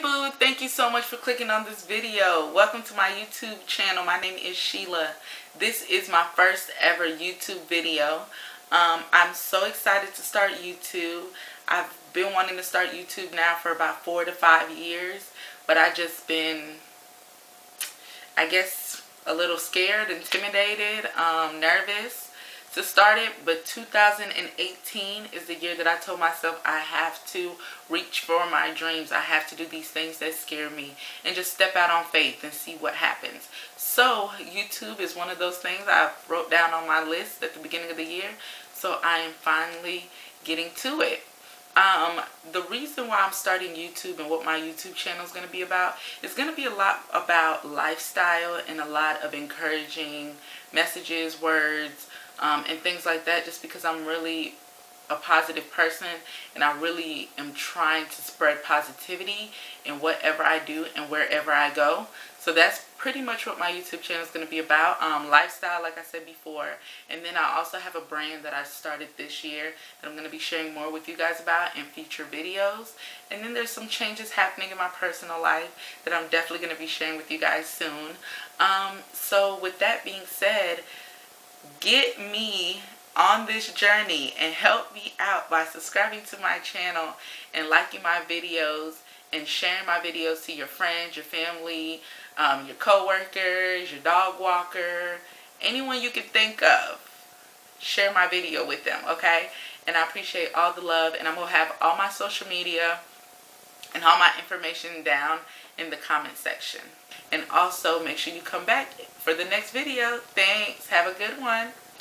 boo, thank you so much for clicking on this video. Welcome to my YouTube channel. My name is Sheila. This is my first ever YouTube video. I'm so excited to start YouTube. I've been wanting to start YouTube now for about 4 to 5 years, but I just been, I guess, a little scared, intimidated, nervous to start it. But 2018 is the year that I told myself I have to reach for my dreams. I have to do these things that scare me and just step out on faith and see what happens. So YouTube is one of those things I wrote down on my list at the beginning of the year. So I am finally getting to it. The reason why I'm starting YouTube and what my YouTube channel is going to be about is going to be a lot about lifestyle and a lot of encouraging messages, words, and things like that, just because I'm really a positive person and I really am trying to spread positivity in whatever I do and wherever I go. So that's pretty much what my YouTube channel is going to be about. Lifestyle, like I said before. And then I also have a brand that I started this year that I'm going to be sharing more with you guys about in future videos. And then there's some changes happening in my personal life that I'm definitely going to be sharing with you guys soon. So with that being said, get me on this journey and help me out by subscribing to my channel and liking my videos and sharing my videos to your friends, your family, your co-workers, your dog walker, anyone you can think of. Share my video with them, okay? And I appreciate all the love, and I'm going to have all my social media and all my information down in the comment section. And also make sure you come back for the next video. Thanks. Have a good one.